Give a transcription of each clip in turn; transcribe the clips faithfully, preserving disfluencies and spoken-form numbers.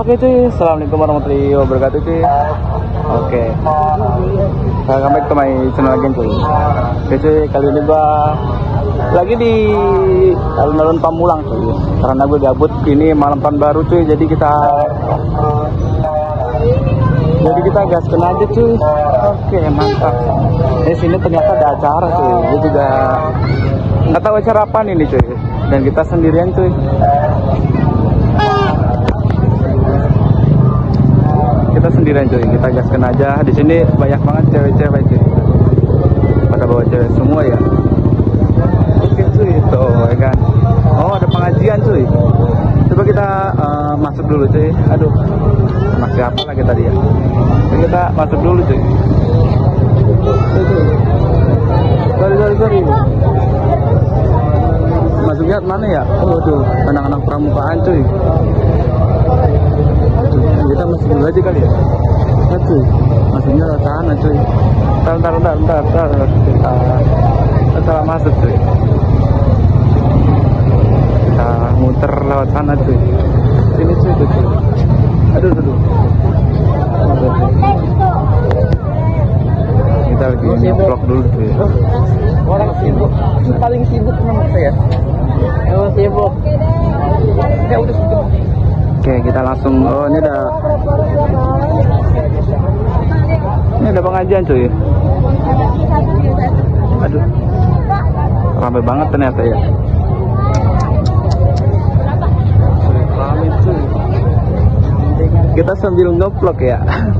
Oke cuy, assalamualaikum warahmatullahi wabarakatuh cuy. Oke, welcome back to my channel again cuy. Oke cuy, kali ini gua lagi di alun-alun Pamulang cuy. Karena gue gabut, ini malam tahun baru cuy. Jadi kita Jadi kita gaskan aja cuy. Oke, mantap. Di sini ternyata ada acara cuy. Gue juga nggak tahu acara apa ini cuy. Dan kita sendirian cuy. Kita sendirian cuy, kita gaskan aja. Di sini banyak banget cewek-cewek cuy. Pada bawa cewek semua ya. Oke cuy, tuh ya kan. Oh, ada pengajian cuy. Coba kita uh, masuk dulu cuy. Aduh, sama siapa lagi tadi ya? Jadi kita masuk dulu cuy. Sorry, sorry, sorry. Masuknya mana ya? Oh tuh, anak-anak pramukaan cuy. Kita masuk dulu aja kali ya. Nah, cuy, masuknya ke sana cuy. Bentar, bentar, bentar, bentar, bentar. Kita, kita salah masuk cuy. Kita muter lewat sana cuy. Sini cuy, tuh, cuy. Aduh, aduh, aduh. Kita lagi vlog dulu cuy. Orang sibuk, paling sibuk memang saya. Oh sibuk. Ya udah sibuk. Oke, kita langsung. Oh, ini ada Ini ada pengajian cuy. Aduh, ramai banget ternyata ya. Ramai cuy. Kita sambil nge-vlog ya.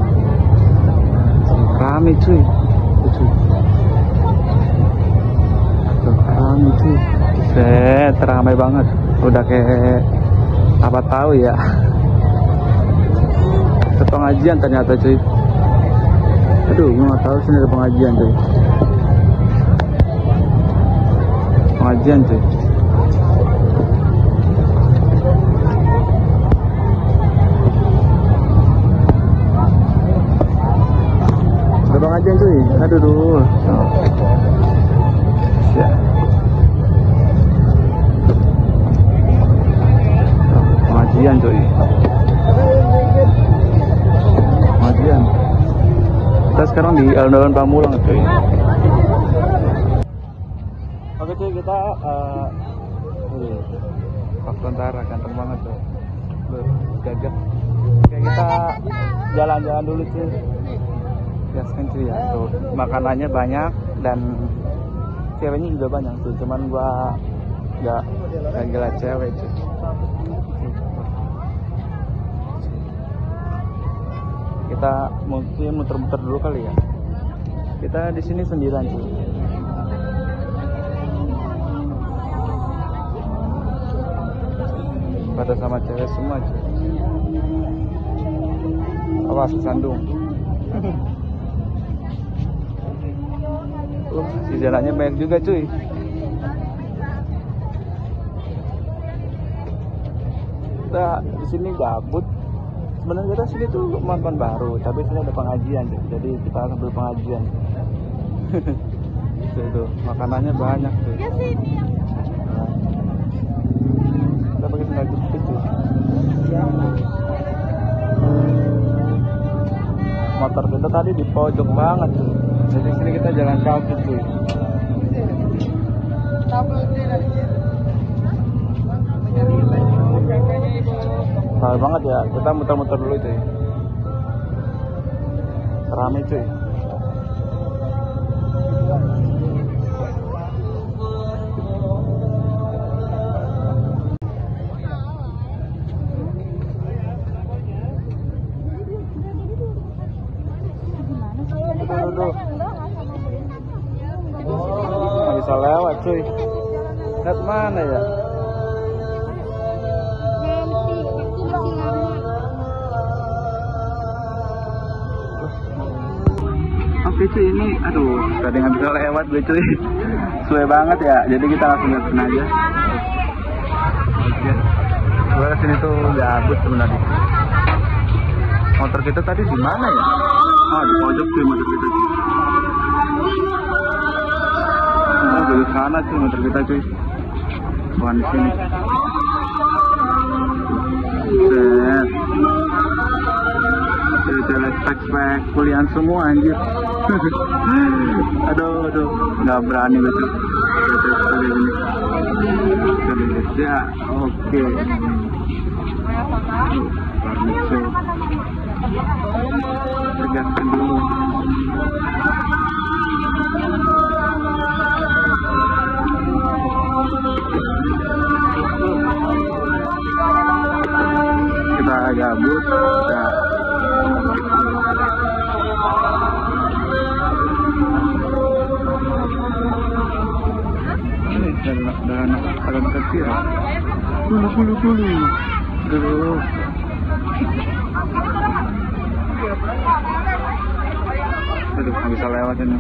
Ramai cuy. Tuh, ramai cuy. Set, ramai banget. Udah kayak apa tahu ya, ke pengajian ternyata cuy. Aduh, gue nggak tahu sini ada pengajian cuy. Pengajian cuy. Ada pengajian cuy. Aduh, aduh. Oh. Ya. Pengajian cuy. Pengajian. Kita sekarang di alun-alun Pamulang cuy. Oke cuy, kita uh, uh, Pak Tentara ganteng banget tuh. Gaget. Oke, kita jalan-jalan dulu cuy. Gaskan cuy ya. Tuh, makanannya banyak dan ceweknya juga banyak tuh. Cuman gua nggak nggak gila cewek cuy. Kita mungkin muter-muter dulu kali ya. Kita di sini sendirian cuy. Pada sama cewek semua cuy. Awas kesandung. Uh, si jalannya banyak juga cuy. Kita di sini gabut. Sebenarnya kita sini tuh makan baru, tapi sini ada pengajian, jadi kita sambil pengajian. Tuh, tuh, makanannya banyak tuh. Nah, kita pakai sandal jepit tuh. Motor kita tadi di pojok banget tuh, jadi sini kita jalan kaki tuh. Mahal banget ya, kita muter-muter dulu cuy. Rame cuy. Aduh, nggak bisa lewat cuy. Lihat mana ya? Oke cuy, ini aduh tadi nggak bisa lewat gue cuy. Suwe banget ya, jadi kita langsung gaskan aja. Oke, gue kesini tuh gabut sebenarnya. Motor kita tadi di mana ya? Oh, di pojok cuy motor kita cuy. Oh, di sana cuy motor kita cuy. Bukan di sini. Set. spek-spek kuliah semua anjir. Aduh, aduh, nggak berani betul. Ya, oke. Tegaskan dulu. Kita gabut. Ya. Dan anak kecil dulu dulu dulu dulu aduh nggak bisa lewat ini.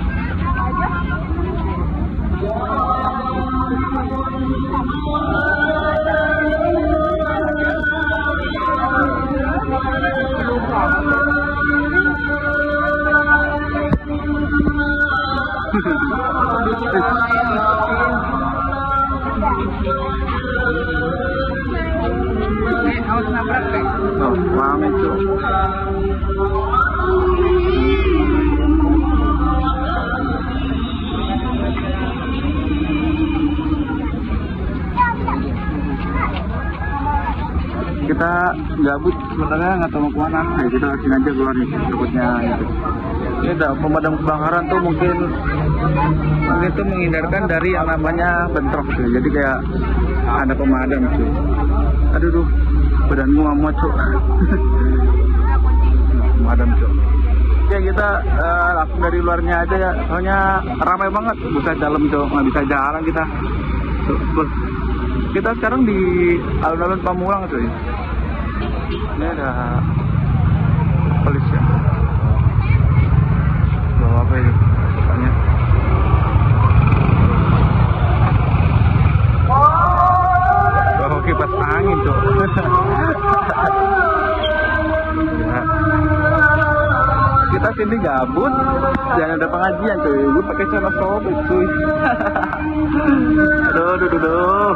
Oh, paham itu. Kita gabut sebenarnya nggak tahu mau kemana, ya kita sini aja keluar nih takutnya gitu. Ini ada pemadam kebakaran tuh mungkin mungkin tuh menghindarkan dari yang namanya bentrok tuh. Jadi kayak ada pemadam tuh. Aduh duh, badanmu muat cok. Pemadam cok. Ya kita uh, langsung dari luarnya aja ya, soalnya ramai banget, bisa dalam cok, nggak bisa jalan kita. Tuh, kita sekarang di alun-alun Pamulang cuy. Ini ada polisi ya. Bawa apa ini? Tanya. Bawa kipas angin tuh. Ya. Kita sini gabut, jangan ada pengajian cuy. Gue pakai celana sobek cuy. Aduh, aduh, aduh, aduh.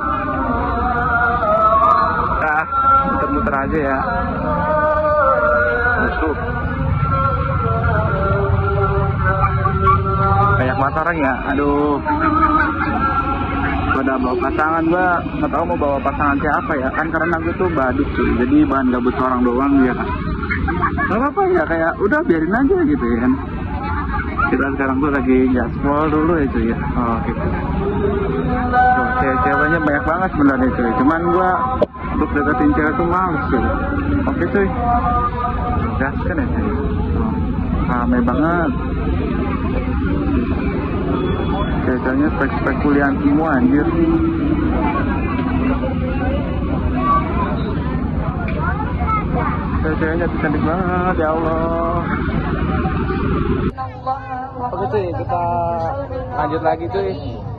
Ah, muter-muter aja ya. Tuh. Banyak motoran ya, aduh. Pada bawa pasangan, gua nggak tahu mau bawa pasangan siapa ya, kan karena gue tuh badut cuy, jadi bahan gabut seorang doang ya kan. Gak apa-apa ya, kayak udah biarin aja gitu ya kan. Kita sekarang tuh lagi gaspol dulu ya cuy ya. Oh gitu. Tuh, cewek-ceweknya banyak banget sebenarnya cuy, cuman gua untuk deketin cewek tuh males cuy. Oke cuy, gaskan ya cuy. Oh, ramai banget. Ceweknya spek-spek kuliah semua anjir. Ceweknya cantik banget ya Allah. Oke cuy, kita lanjut lagi cuy.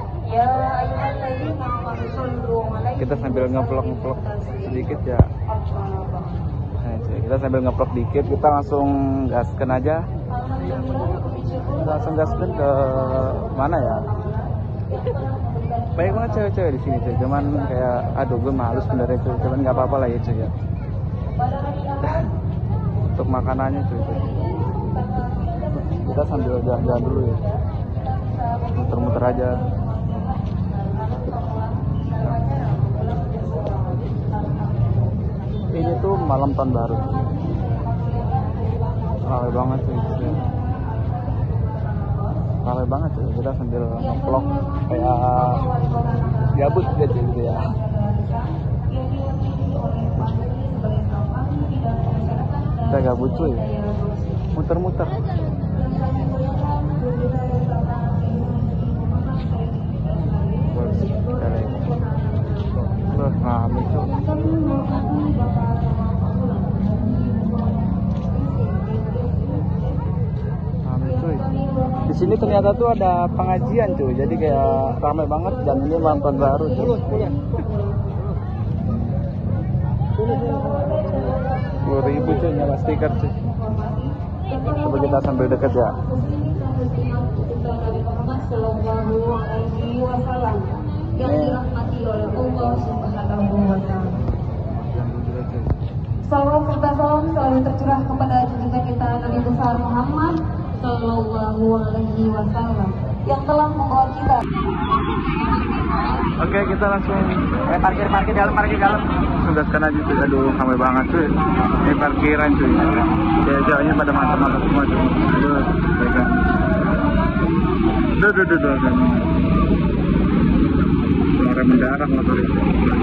Kita sambil ngevlog-ngevlog sedikit ya. Nah, cuy, kita sambil ngevlog dikit, kita langsung gaskan aja. Kita langsung gaskan ke mana ya? Banyak banget cewek-cewek di sini cuy, cuman kayak aduh gue malu sebenarnya cuy, cuman nggak apa-apa lah ya cuy ya. Untuk makanannya cuy, cuy. Kita sambil jalan-jalan dulu ya, muter-muter aja. Ini tuh malam tahun baru, ramai banget cuy, cuy. Ramai banget cuy. Kita sambil nge-vlog kayak gabut gitu, gitu ya. Kita gabut cuy, muter-muter. Terus rame cuy. Rame cuy. Di sini ternyata tuh ada pengajian cuy, jadi kayak ramai banget dan ini nonton baru cuy. Sepuluh ribu cuy, nyala stiker cuy. Coba kita sambil deket ya. Ini Salawat serta salam selalu tercurah kepada junjungan kita Nabi besar Muhammad Sallallahu Alaihi Wasallam yang telah membawa kita. Oke, kita langsung Eh parkir parkir dalam parkir dalam. tugaskan aja tuh. Aduh, sampai banget tuh. Ini parkiran cuy. Cewek-ceweknya pada mata-mata semua cuy. Aduh, mereka. Duh, duh, duh, duh. Orang mendarat motor itu.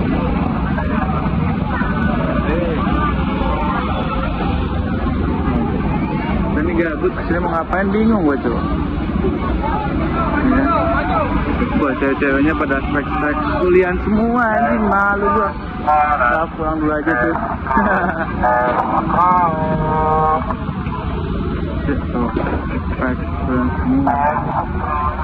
Ini gabut, sini mau ngapain bingung gue tuh. Ya. Gue cewek-ceweknya pada spek-spek kuliah semua, ini malu gua. Kita pulang dulu aja tuh. Tuh, spek kuliah semua.